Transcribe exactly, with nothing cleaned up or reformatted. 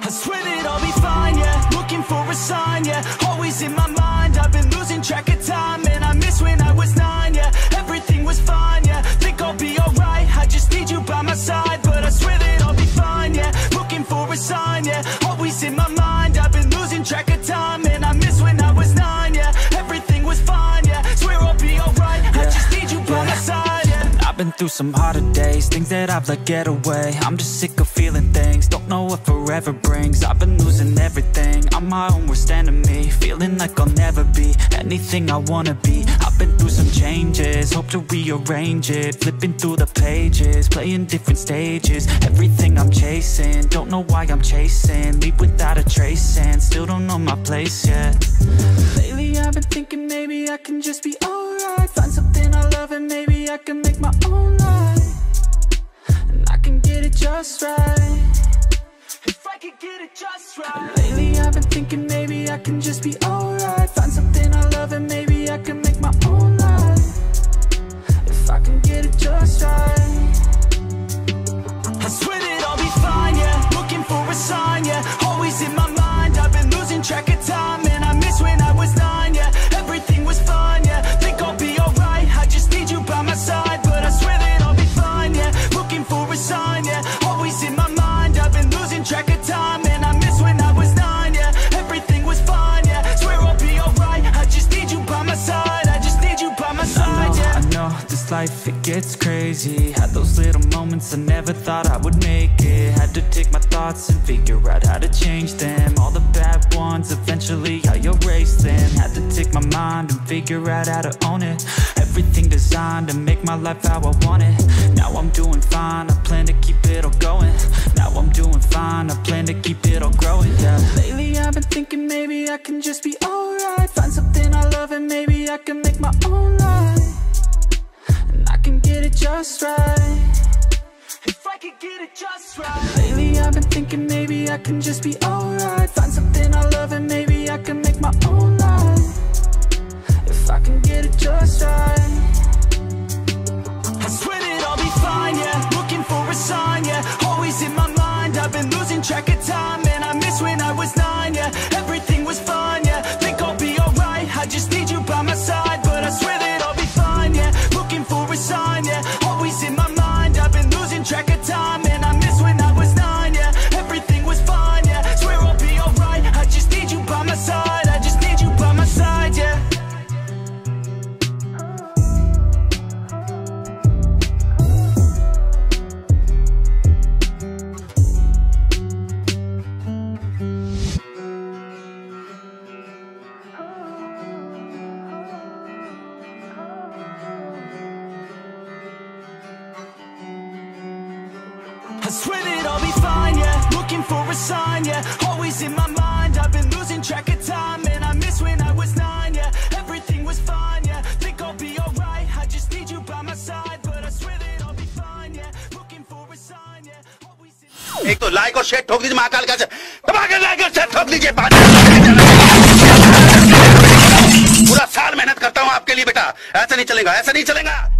swear that I'll be fine, yeah. Looking for a sign, yeah. Always in my mind, I've been losing track of time. And I miss when I was nine, yeah. Everything was fine, yeah. Think I'll be alright, I just need you by my side. But I swear that I'll be fine, yeah. Looking for a sign, yeah. Always in my mind, I've been losing track of time. And I miss when I was nine, yeah. Everything was fine, yeah. Swear I'll be alright, yeah. I just need you by my side, yeah. I've been through some harder days, things that I've let get away. I'm just sick of feeling things, don't know what forever brings. I've been losing everything, I'm my own worst enemy. Feeling like I'll never be anything I wanna be. I've been through some changes, hope to rearrange it. Flipping through the pages, playing different stages. Everything I'm chasing, don't know why I'm chasing. Leave without a trace and still don't know my place yet. Lately I've been thinking maybe I can just be alright. Find something I love and maybe I can make my own life. And I can get it just right. If I could get it just right. Lately I've been thinking maybe I can just be alright. Find something I love and maybe I can make my own life. If I can get it just right. I swear that I'll be fine, yeah. Looking for a sign, yeah. Always in my mind, I've been losing track of time. And I miss when I was nine, yeah. Everything was fine, yeah. Think I'll be alright, I just need you by my side. But I swear that I'll be fine, yeah. Looking for a sign, yeah. Always in my mind, I've been losing track of time. And I miss when I was nine, yeah. Everything was fine, yeah. Swear I'll be alright, I just need you by my side. I just need you by my side, yeah. I know, this life, it gets crazy. Had those little moments I never thought I would make it. Had to take my thoughts and figure out how to change them. All the bad ones, eventually I erased them. Had to take my mind and figure out how to own it. Everything designed to make my life how I want it. Now I'm doing fine, I plan to keep it all going. Now I'm doing fine, I plan to keep it all growing, yeah. Lately I've been thinking maybe I can just be alright. Find something I love and maybe I can make my own life. And I can get it just right. If I could get it just right. Lately I've been thinking maybe I can just be alright. Find something I love and maybe I can make my own life. If I can get it just right. I swear that I'll be fine, yeah. Looking for a sign, yeah. Always in my mind, I've been losing track of time. And I miss when I was nine, yeah. Everything was fine, yeah. Think I'll be alright, I just need you by my side. But I swear that I'll be fine, yeah. Looking for a sign, yeah. Always in my mind, I've been losing track of time. And I miss when I was nine, yeah. Everything was fine, yeah. Swear I'll be alright, I just need you by my side. I just need you by my side, yeah. I swear that I'll be fine, yeah. Looking for a sign, yeah. Always in my mind, I've been losing track of time. And I miss when I was nine, yeah. Everything was fine, yeah. Think I'll be alright, I just need you by my side. But I swear that I'll be fine, yeah. Looking for a sign, yeah. Always in... एक तो like और share ठोक दीजिए महाकाल का से दबा के like और शेयर ठोक दीजिए। पूरा साल मेहनत करता हूँ आपके लिए बेटा, ऐसा नहीं चलेगा, ऐसा नहीं चलेगा।